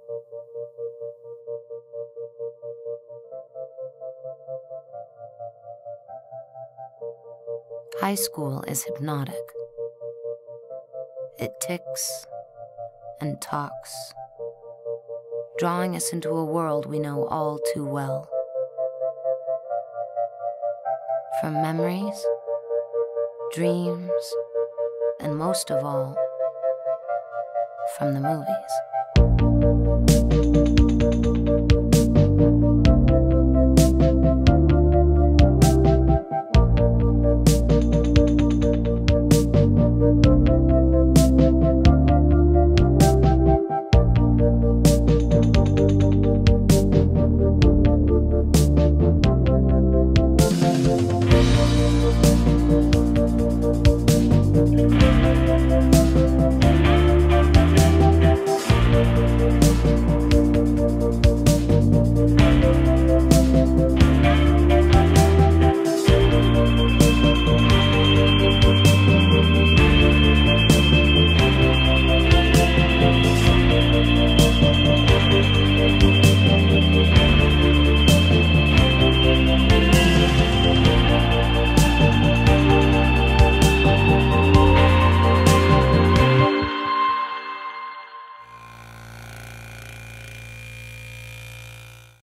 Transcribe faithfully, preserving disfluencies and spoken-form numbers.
High school is hypnotic. It ticks and talks, drawing us into a world we know all too well. From memories, dreams, and most of all, from the movies.